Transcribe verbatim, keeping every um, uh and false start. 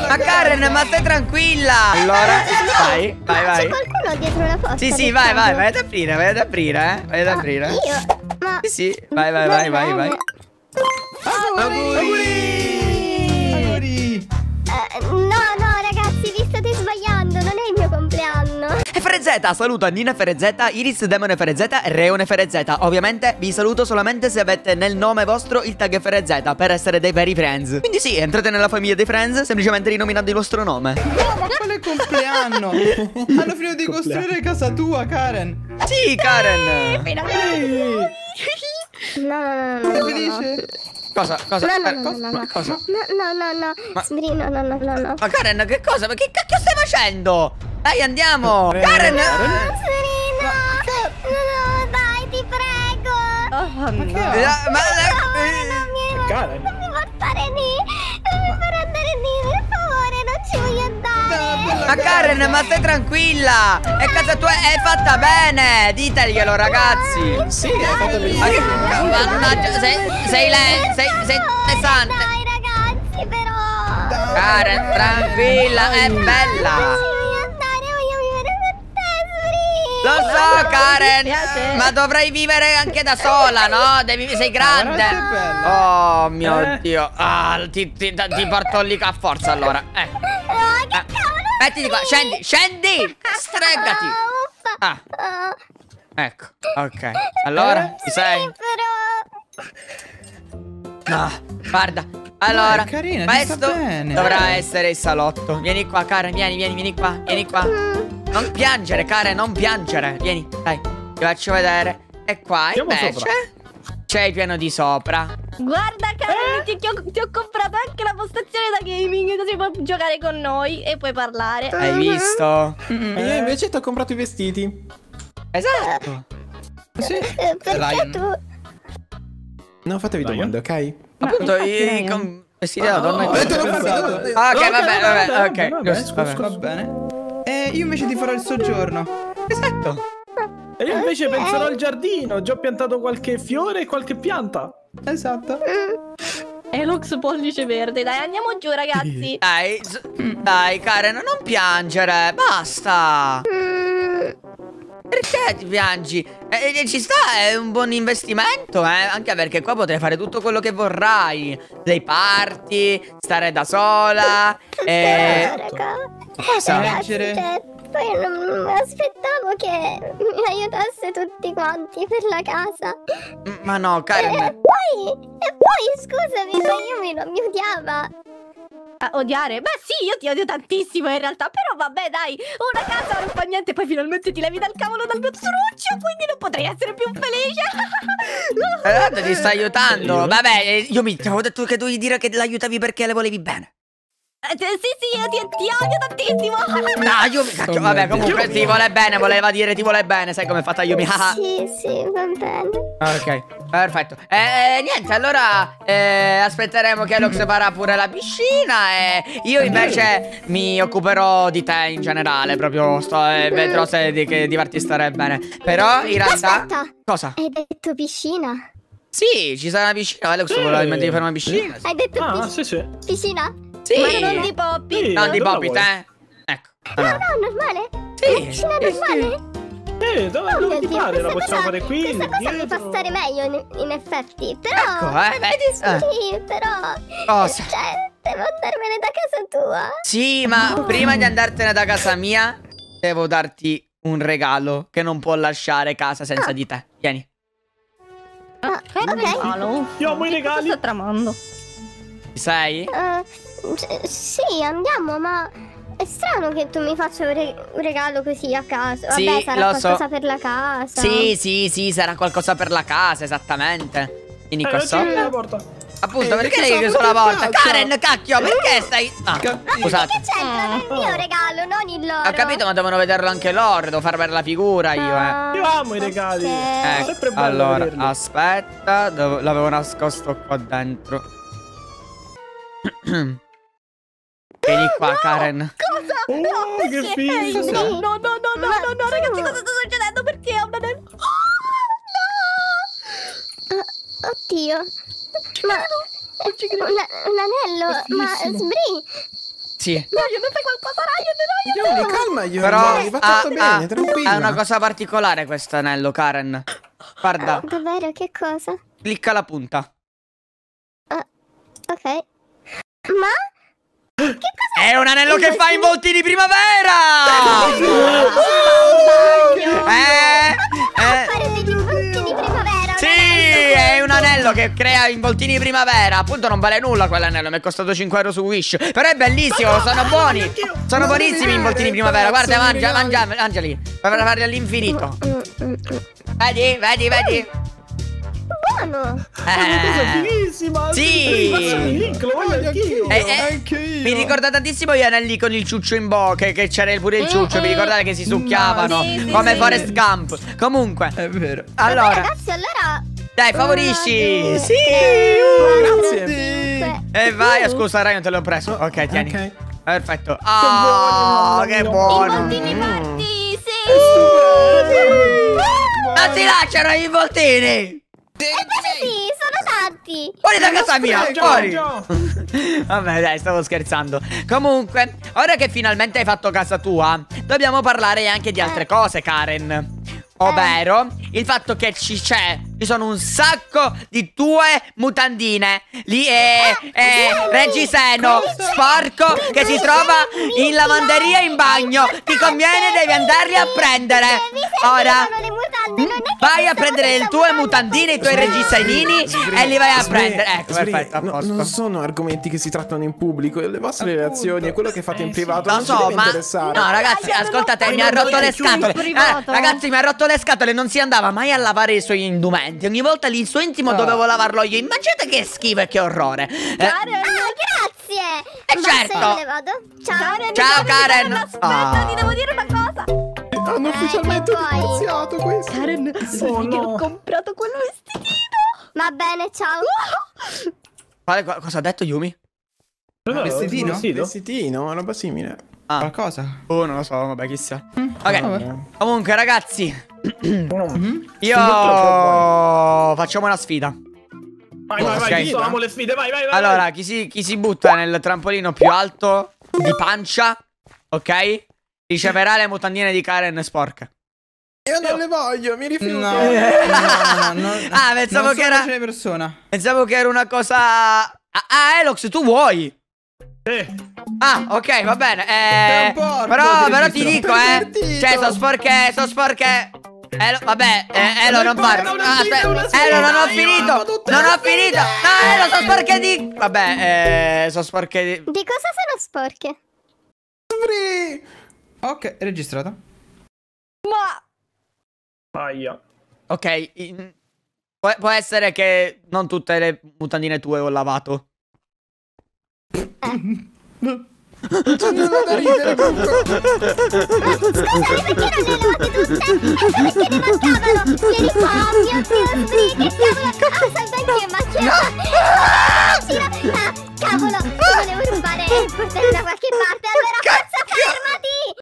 Ma Karen, ma stai tranquilla. Allora, vai, vai, vai. C'è qualcuno dietro la porta? Sì, sì, vai, vai, vai ad aprire, vai ad aprire, eh. Vai ad aprire. Io? Ma... Sì, sì, vai, vai, vai, vai, vai. Auguri! Auguri! Eh, no, no, ragazzi, vi state sbagliando, non è il mio compleanno. E Frezeta, saluto Nina Frezeta, Iris Demone Frezeta e Reone Frezeta. Ovviamente vi saluto solamente se avete nel nome vostro il tag Frezeta per essere dei veri friends. Quindi sì, entrate nella famiglia dei friends semplicemente rinominando il vostro nome. No, ma quale compleanno? Hanno finito di costruire casa tua, Karen. Sì, Karen. No, no, no, no, Sei no, felice? Cosa? Cosa? No, no, Eh, no, cosa? no, Ma no, cosa? no, no, no, no, Ma- Sbri, no, no, no, no, no. Ma Karen, che cosa? Ma che cacchio stai facendo? Dai, andiamo. Karen. Serena! No, dai, ti prego! Oh, no. Eh, Ma Non mi, Karen. non mi portare lì! Non mi far andare lì, per favore, non ci voglio andare! Ma Karen, ma stai tranquilla. È casa tua, è fatta bene. Diteglielo, ragazzi. Sì, è fatta Ma che benissimo. mannaggia, sei, sei lei, sei, sei pesante. Dai, ragazzi, però! Karen, tranquilla, è bella. Ci voglio andare, voglio vivere con te, Sbri! Lo so, Karen, piace. ma dovrai vivere anche da sola, no? Devi, sei grande. veramente bella. Oh mio Eh. Dio. Ah, ti, ti- ti porto lì a forza allora. Eh. No, che Eh. cavolo! Mettiti qua, scendi, scendi. Streggati. Ah, Ah, uffa. Ah, ecco, ok. Allora, ci sei? sì, però... Ah, guarda. Allora, Dai, carina, ci sta questo bene. dovrà essere il salotto. Vieni qua, Karen, vieni, vieni, vieni qua, vieni qua. Non piangere, Karen, non piangere. Vieni, dai, ti faccio vedere. E qua Andiamo invece sopra. c'è il piano di sopra. Guarda, Karen, ti, ti ho, ti ho comprato anche la postazione da gaming, così puoi giocare con noi e puoi parlare. Hai visto? E io invece ti ho comprato i vestiti. Esatto. Sì. Eh, Perché Ryan. tu... Non fatevi Dai, domande, ok? Appunto, infatti, i Ryan. con vestiti da donna. ho detto non Ok, fate domande. vabbè, vabbè, vabbè, vabbè, ok. vabbè, Giusto, scusa, vabbè. Va bene. E io invece ti farò il soggiorno. Esatto. E io invece penserò al giardino. Ho già piantato qualche fiore e qualche pianta. Esatto. E Lux pollice verde, dai, andiamo giù, ragazzi. Dai, s- dai, Karen, non piangere. Basta. Perché ti piangi? Eh, eh, ci sta, è un buon investimento, eh. Anche perché qua potrai fare tutto quello che vorrai. Dei party, stare da sola. E... Raga, Cosa? ragazzi, Leggere. cioè, poi non non mi aspettavo che mi aiutasse tutti quanti per la casa. Mm, Ma no, E Karen. poi, e poi, scusami, ma io mi, non mi odiava. A odiare? Beh sì, io ti odio tantissimo in realtà. Però vabbè, dai, una casa non fa niente. Poi finalmente ti levi dal cavolo dal mio truccio, quindi non potrei essere più felice. Eh, tanto ti sta aiutando. Io? Vabbè, eh, io mi ti avevo detto che dovevi dire che l'aiutavi perché le volevi bene. Eh, sì, sì, io ti, ti odio tantissimo. No, io mi cacchio. Oh Vabbè, mio comunque Dio. ti vuole bene, voleva dire ti vuole bene. Sai come è fatta Yumi? Ah, Sì, sì, va bene. ok, perfetto. Eh, niente, allora eh, aspetteremo che Lux farà pure la piscina. E io invece mi occuperò di te in generale. Proprio sto e vedrò se di, che di farti stare bene. Però in realtà. Aspetta, Cosa? hai detto piscina? Sì, ci sarà una piscina. Lux Sì. voleva mettere fare una piscina. Hai detto Ah, pis- sì, sì. piscina? Sì. Ma non di Poppy. Sì, Non di dove la Poppy, vuoi? te. Ecco. No, Allora. no, normale? Sì, Una piscina sì, normale? Eh, dove, Oh dove mio ti Dio, pare? La questa possiamo cosa- fare qui, Questa cosa mi fa dietro. stare meglio in, in effetti. Però... Ecco, eh, vedi? Eh. Sì, però... Cosa? Cioè, devo andarmene da casa tua. Sì, ma prima di andartene da casa mia, devo darti un regalo che non può lasciare casa senza di te. Vieni. Ah, che ok. regalo? Io amo i Che regali. cosa sta tramando? Ci sei? Eh, c- sì, andiamo, ma... È strano che tu mi faccia un, re- un regalo così a caso. Sì, Vabbè, sarà lo so. qualcosa per la casa. Sì, sì, sì, sarà qualcosa per la casa, esattamente. Vieni Eh, qua non ci sopra. chiudi la porta. Appunto, Eh, perché che lei hai sono chiuso la porta? portata? Karen, cacchio, perché stai... Ah, Capito. scusate. Che c'entra? È il mio regalo, non il loro. Ho capito, ma devono vederlo anche loro. Devo far vedere la figura io, eh. Ah, Io amo i regali. ok. Ecco, sempre bello allora, vederli. aspetta, dove- l'avevo nascosto qua dentro. Vieni qua, Karen. Cosa? Oh, No, che perché? figo. No, no, no, no, no, no, no, ragazzi, cosa sta succedendo? Perché è un anello? Oh, Ah, oddio. Ma... Un, un anello? Ma Bellissimo. Sbri... Sì. Ryan, fai qualcosa, Ryan, Ryan. Yuri, calma, Yuri. Però Va ha, tutto ha- bene, tranquilla. ha una cosa particolare questo anello, Karen. Guarda, Davvero, che cosa? clicca la punta. Ok. Ma? È un anello che fa involtini primavera! Eh, eh, Fare degli involtini di primavera. sì, è un anello che crea involtini primavera. Appunto non vale nulla quell'anello, mi è costato cinque euro su Wish. Però è bellissimo, sono buoni. Sono buonissimi involtini primavera. Guarda, mangia, mangia, mangiali. Per farli all'infinito. Mm, mm, mm. Vedi, vedi, vedi. Buono. È una cosa Eh, fighissima. sì. Passami il link, lo voglio anch'io. Eh, eh, Anche io. mi ricorda tantissimo gli anelli con il ciuccio in bocca. Che c'era pure il ciuccio. Vi ricordate che si succhiavano? Sì, sì, Come sì. Forrest Gump. Comunque, È vero. allora, Ragazzi, allora. dai, favorisci. Uno, Sì. Grazie. cinque. E vai, scusa, Ryan, te l'ho preso. Ok, tieni. Ok. Perfetto. Ah, che buono. Involtini fatti, sì. Non si lasciano gli involtini. Sì, sono tanti. Fuori da casa mia, Già, fuori. già. Vabbè, dai, stavo scherzando. Comunque, ora che finalmente hai fatto casa tua, dobbiamo parlare anche di altre cose, Karen. Ovvero il fatto che ci c'è Ci sono un sacco di tue mutandine. Lì è, è Reggiseno sporco che si trova in lavanderia in bagno. Ti conviene, devi andarli a prendere. Ora vai a prendere le tue mutandine, i tuoi reggisenini e li vai a prendere. Ecco, Sbri, perfetto, a no, posto. non sono argomenti che si trattano in pubblico. Le vostre relazioni e quello che fate in privato Lo non ci so, deve ma interessare. no, ragazzi, ascoltate, mi ha rotto le scatole. Eh, ragazzi, mi ha rotto le scatole. Non si andava mai a lavare i suoi indumenti. Ogni volta il suo intimo dovevo lavarlo io. Immaginate che schifo e che orrore. Eh, Karen, ah, grazie. Eh, Basta, certo. io me ne vado. Ciao. Karen, Ciao, Karen. Aspetta, Ah. ti devo dire una cosa. Hanno ufficialmente che poi? divorziato questo. Karen, sai che ho comprato quel vestitino. Va bene, ciao. Quale- co- cosa ha detto Yumi? Vestitino? Vestito? Vestitino, una roba simile. Ah. Qualcosa? Oh, non lo so, vabbè, chissà. Mm, Ok, vabbè. comunque, ragazzi, Mhm. io facciamo una sfida. Vai, vai, vai, Ok. visto, amo le sfide, vai, vai, vai. Allora, chi si, chi si butta nel trampolino più alto di pancia, ok? Riceverà le mutandine di Karen sporche. Io non le voglio, mi rifiuto. No, no, no, no, no. Ah, pensavo non che sono era- una persona. Pensavo che era una cosa... Ah, ah, Elox, tu vuoi? Eh, Ah, ok, va bene. Sei Eh, un porco, però, ti però registro. ti dico, eh. Pervertito. Cioè, sono sporche, sono sporche. Elo, vabbè, eh, Elo, non porca, farlo. una Ah, sfida, aspetta, una sfida, Elo, non ho io finito. amo tutte Non le ho sfide. finito. No, Elo, sono sporche di. Vabbè, eh, sono sporche di. Di cosa sono sporche? Sbri. Ok, registrato. Ma aia. Ok, in- può, può essere che non tutte le mutandine tue ho lavato. Non c'è nulla da ridere, Bucco. Scusami, perché non le lavate tutte? E sai perché ne mancavano? Vieni qua, oh mio Dio, Sbri, che cavolo. Ah, sai perché macchina? Ah, cavolo, ti volevo rubare e portare da qualche parte.